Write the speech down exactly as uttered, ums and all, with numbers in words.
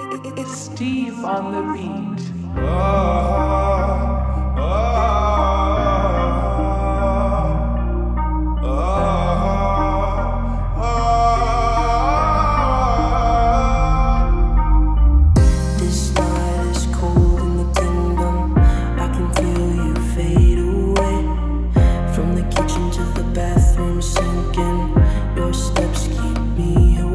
It's Steve on the beat. This night is cold in the kingdom. I can feel you fade away. From the kitchen to the bathroom sinking. Your steps keep me away.